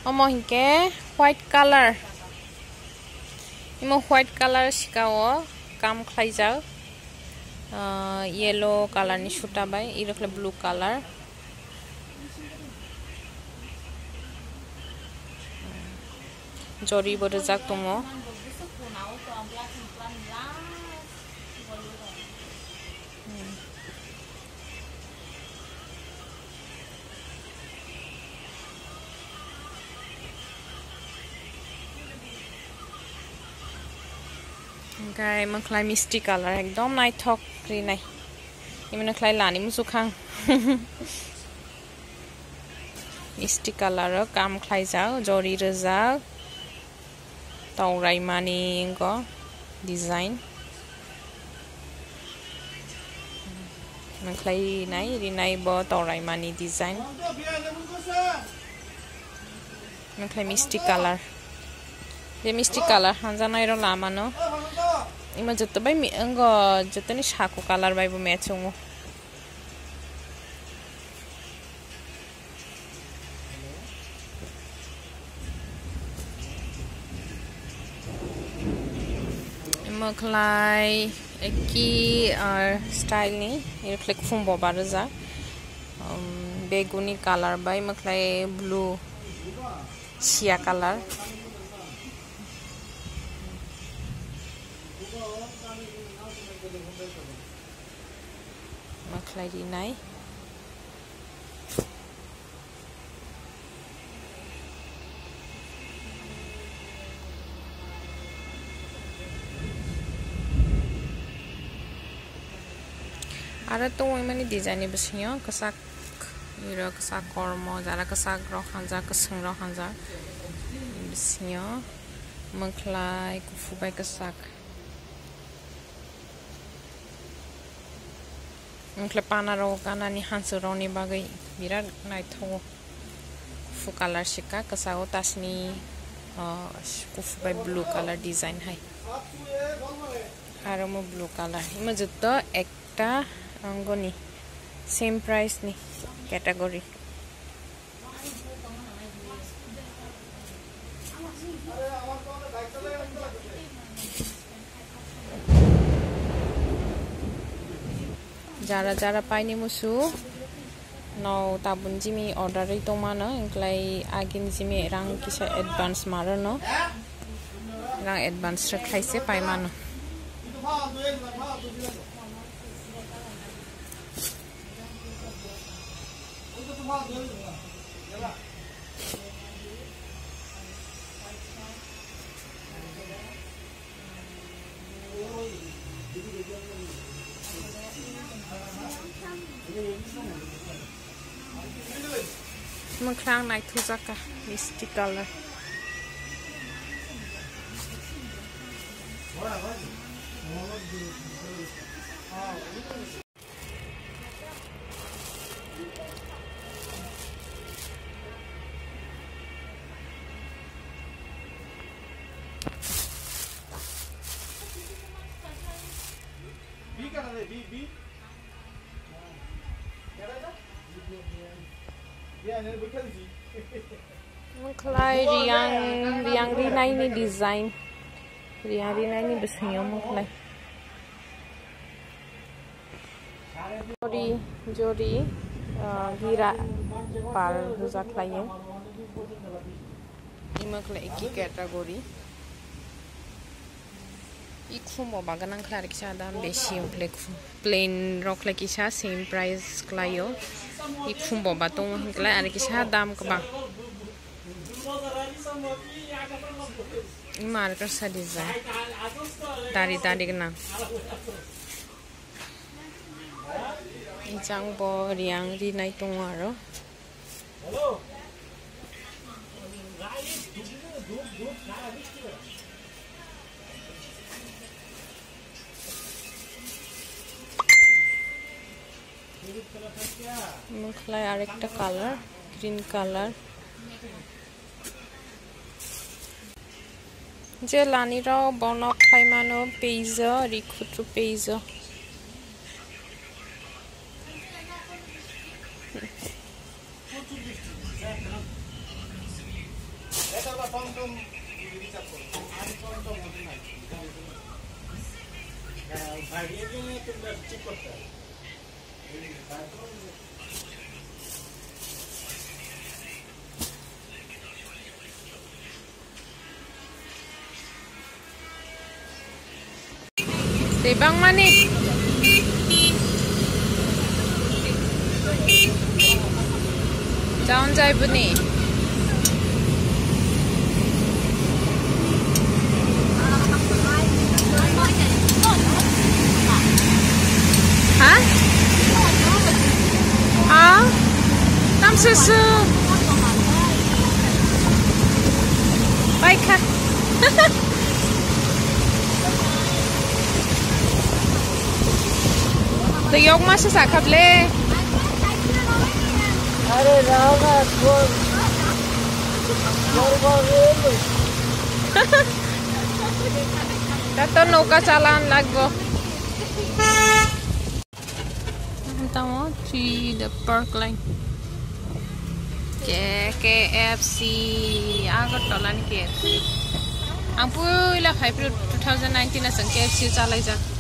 Omo hinke white color. Imo white color shikao kam khlaijak. Yellow color ni shuta bai irokle blue color. Jori bodo jak tongo. Guy maklai misty color ekdom nai thok Rignai. Imene khlai lani musu khang. Misty color kam khlai jao jori rejak. Taurai mani ko design. Maklai nai Rignai bo taurai mani design. Maklai misty color. The misty color hanja nai ro lama no. Ima jotto bai mi ango jotto ni shako color bai bo matchungo. Ima khlai eki style ni reflect fumbo baraza. Beguni color bai maklai blue sia color. Maklai Rignai. Ada tu mani design ni besarnya kesak, ira kesak kormo, jara kesak roh hanja keseng roh hanja besarnya maklai kufu bai kesak. Mengklepana ro kana ni hansu ro ni bagai birat nai tho kufu color shika kesao tasni kufu bai blue color design hai haramo blue color ima jutto ekta angoni same price ni category jara jara paini musu no tabun jimi order ito mana ingklai agin jimi rang kisa advance maro no rang advance rakhai se pai mano Mengklang naik tuzaka misty color. Maklai riang Rignai ni design riang Rignai ni besarnya maklai jori gira par rujak laye ini maklai iki category ikfu mo baganang klar kisah dam beshi plain rock lagi kisah same price klayo ikfu mo batung klar ada kisah dam kebang ini marker sa design dari kena Ijang bo riang Rignai tungaro maklai arekta color green color je lani ro bonok khai mano peizo rikhutu peizo Tibang mani. Down jai buni. Hah? Ah? Tam susu. Baik kah? Tuyok masih sakap le. अरे रावना छोड़ Tato nauka chalan lagbo. Tamo to the park line. KFC Agartala KFC. Ang pula April 2019 na sang KFC chalai jak.